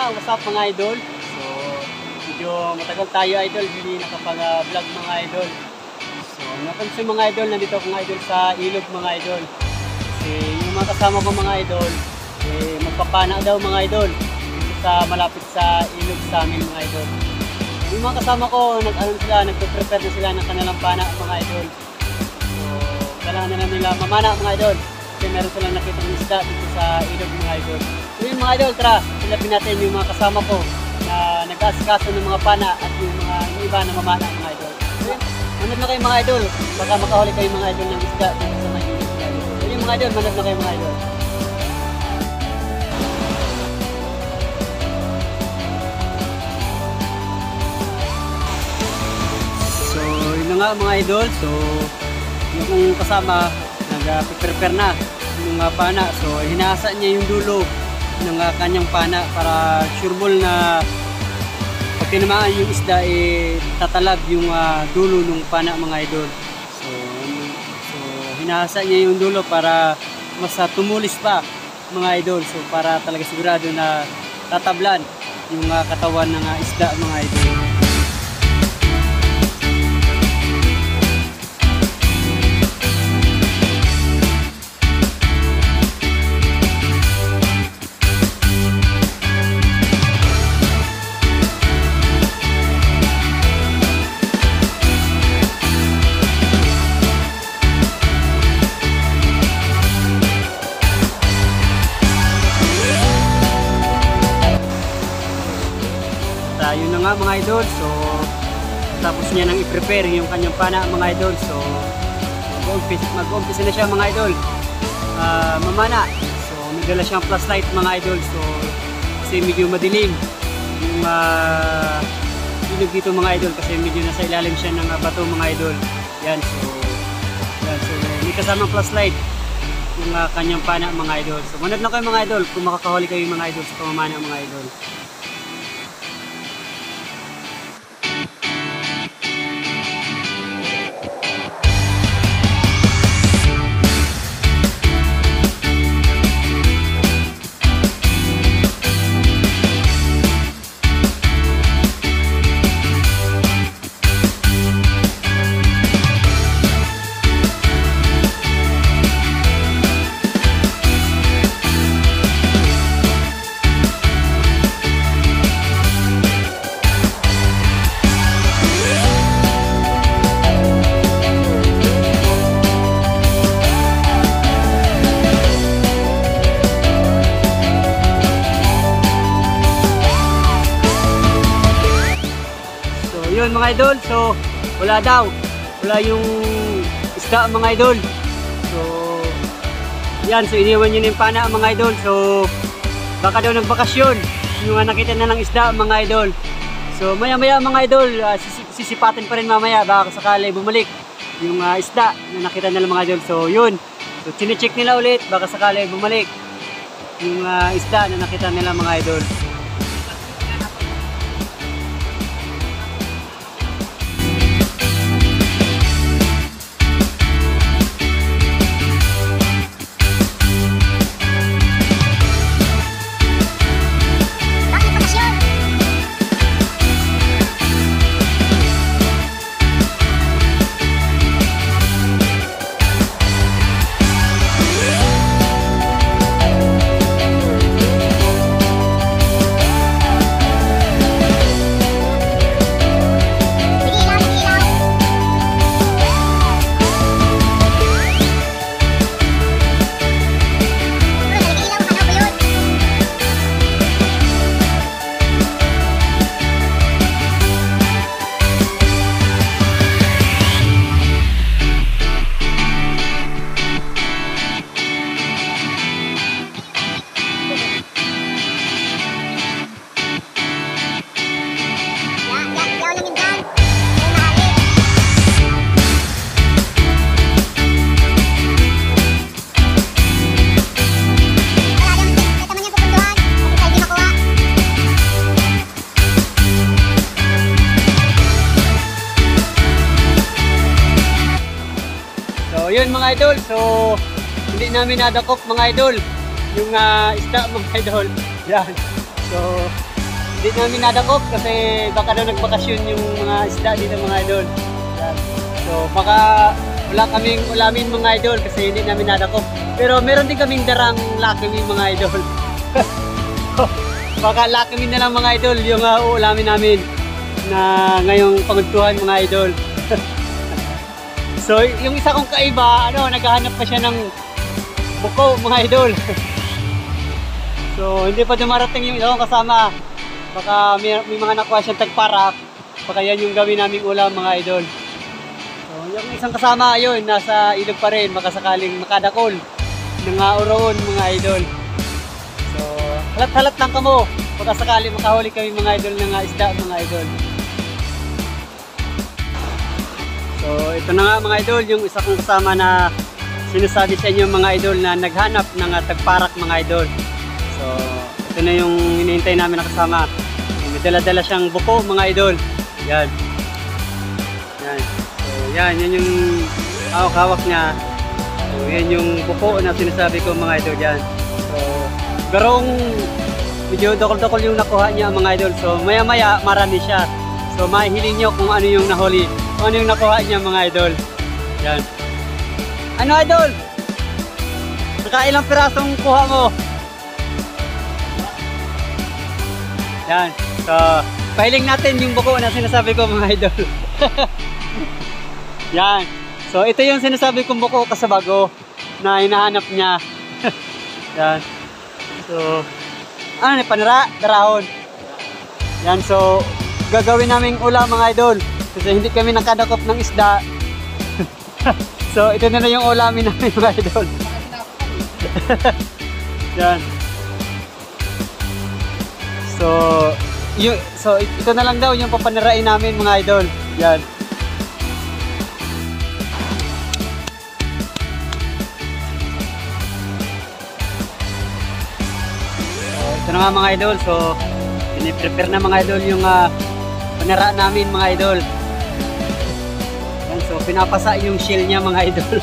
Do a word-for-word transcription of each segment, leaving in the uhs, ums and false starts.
nga, what's up mga idol? So, medyo matagal tayo idol, hindi nakapag-vlog mga idol. So, napansin mga idol, nandito ako mga idol sa ilog mga idol. Kasi yung mga kasama ko mga idol, eh, magpapana daw mga idol. Dito sa malapit sa ilog sa amin mga idol. Yung mga kasama ko, nag-ano sila, nagpe-prepare na sila ng kanilang pana mga idol. So, kailangan na nila mamana mga idol. Kasi meron silang nakitang isda dito sa ilog mga idol. So yung mga idol, tara, silapin natin yung mga kasama ko na nag-asikaso ng mga pana at yung mga yung iba na mamana mga idol. So yun, manod na kayo mga idol. Baka makahuli kayo mga idol ng isda dito sa mga ilog mga idol. So yung mga idol, manod na kayo mga idol. So yun na nga mga idol. So yung kasama, nag-prepare na yung uh, pana. So hinasa niya yung dulo ng uh, kanyang pana para sure ball na pag tinamaan yung isda eh tatalab yung uh, dulo ng pana mga idol. So, so hinasa niya yung dulo para mas uh, tumulis pa mga idol. So para talaga sigurado na tatablan yung uh, katawan ng uh, isda mga idol. Yun na nga mga idol. So tapos niya nang i-prepare yung kanyang pana mga idol. So mag-umpisa na siya mga idol uh, mamana. So may dala siyang flashlight mga idol. So kasi medyo madilim yung uh, ilog dito mga idol, kasi medyo nasa ilalim siya ng uh, bato mga idol. Yan, so yan, so may kasamang flashlight yung uh, kanyang pana mga idol. So manod na kayo mga idol kung makakahuli kayo mga idol sa pamamana mga idol. Yun mga idol, so wala daw, wala yung isda mga idol. So yan, so iniwan nyo na yung pana mga idol. So baka daw nagbakasyon yung nakita na ng isda mga idol. So maya maya mga idol, uh, sisipatin pa rin mamaya baka sakali bumalik yung uh, isda na nakita nila mga idol. So yun, so chinecheck nila ulit baka sakali bumalik yung uh, isda na nakita nila mga idol. yun mga idol, so hindi namin nadakop mga idol yung uh, isda mga idol. Yan. So hindi namin nadakop kasi baka daw nagbakasyon yung mga isda dito mga idol. Yan. So baka wala kaming ulamin mga idol kasi hindi namin nadakop. Pero meron din kaming darang lakimi mga idol. Baka lakimi na lang mga idol yung uh, uulamin namin na ngayong pagudtuhan mga idol. So yung isa kong kaiba, ano, naghahanap pa siya ng buko mga idol. So hindi pa dumarating yung isa kong kasama. Baka may, may mga nakuha siyang tagparak. Baka yan yung gawin naming ulam mga idol. So yung isang kasama yun, nasa ilog pa rin, makasakaling makadakol ng uh, uroon mga idol. So halat-halat lang kamo, baka sakali makahuli kami mga idol ng uh, isda mga idol. So ito na nga mga idol, yung isa kong kasama na sinasabi sa inyo mga idol na naghanap ng uh, tagparak mga idol. So ito na yung hinihintay namin na kasama. So, may dala-dala siyang buko mga idol. Yan. Yan. So yan, yan yung hawak-hawak niya. So yan yung buko na sinasabi ko mga idol yan. So garong medyo dokol-dokol yung nakuha niya mga idol. So maya-maya marami siya. So mahihiling nyo kung ano yung nahuli. Kung ano yung nakuha niya mga idol. Yan. Ano idol? Nakailang pirasong kuha mo? Yan. So pahiling natin yung buko na sinasabi ko mga idol. Yan. So ito yung sinasabi kong buko kasabago na hinahanap niya. Yan. So ano ni panira, darahon. Yan, so gagawin naming ulam mga idol kasi hindi kami nakadakop ng isda. So ito na lang yung ulamin namin mga idol. Yan. So yun, so ito na lang daw yung papanirain namin mga idol. Yan. Ito na nga mga idol, so piniprepare na mga idol yung uh, panira namin mga idol. Yan, so pinapasa yung shell niya mga idol.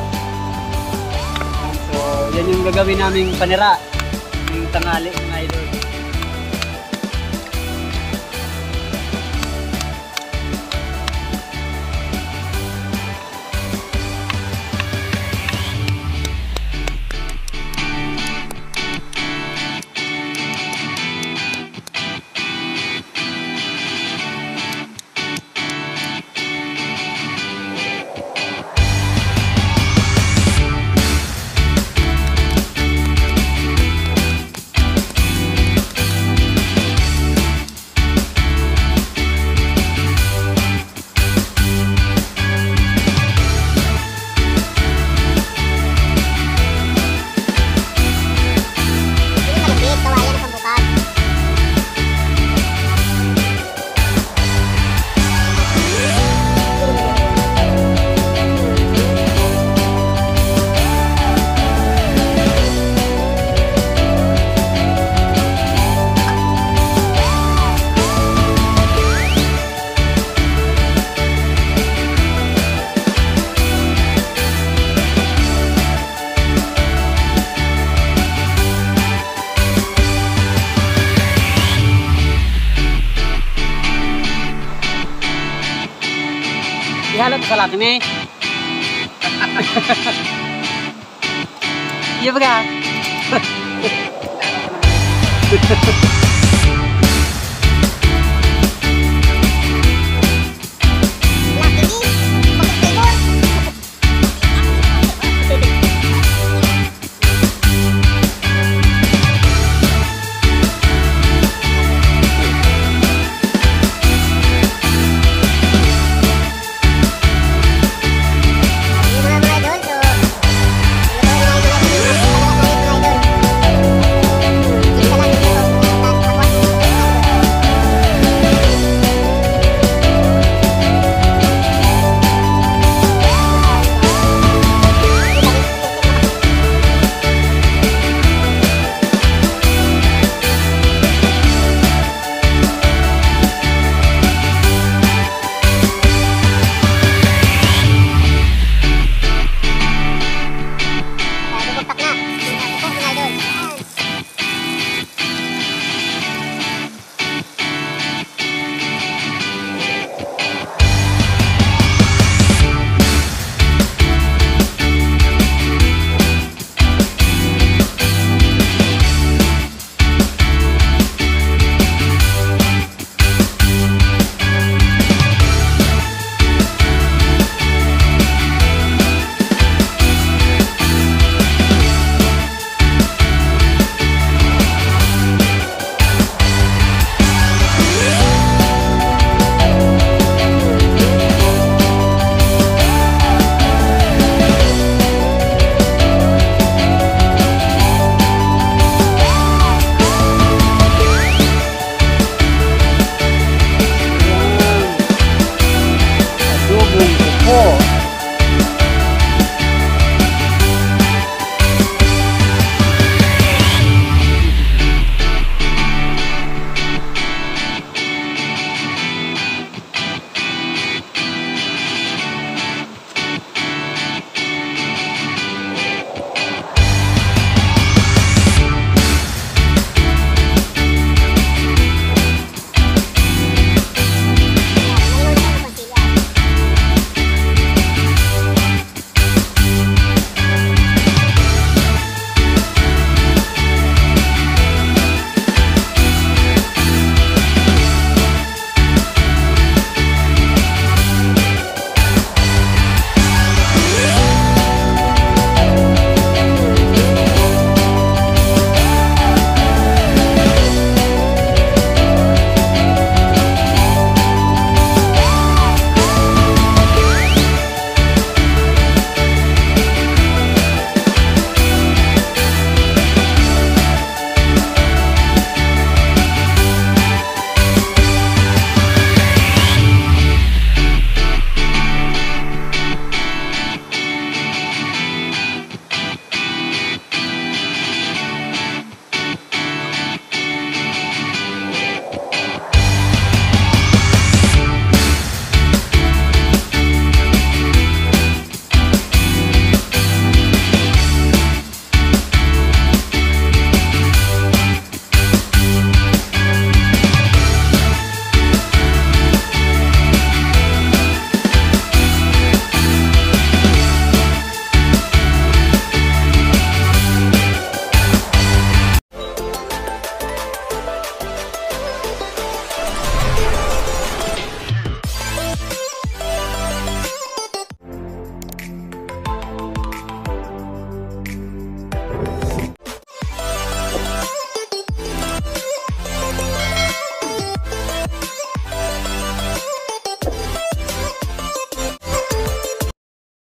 Yan, so yan yung gagawin naming panira yung tangali mga idol. Ihalot sa lahat ni. Iya ba ka? ako